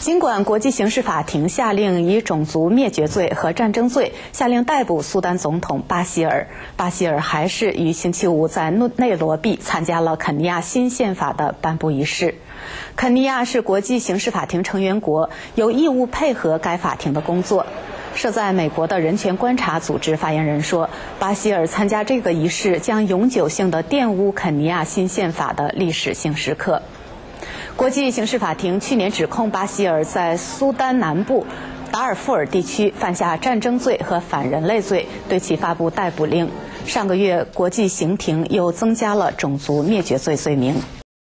尽管国际刑事法庭下令以种族灭绝罪和战争罪下令逮捕苏丹总统巴希尔，巴希尔还是于星期五在内罗毕参加了肯尼亚新宪法的颁布仪式。肯尼亚是国际刑事法庭成员国，有义务配合该法庭的工作。设在美国的人权观察组织发言人说，巴希尔参加这个仪式将永久性地玷污肯尼亚新宪法的历史性时刻。国际刑事法庭去年指控巴希尔在苏丹南部达尔富尔地区犯下战争罪和反人类罪，对其发布逮捕令。上个月，国际刑庭又增加了种族灭绝罪罪名。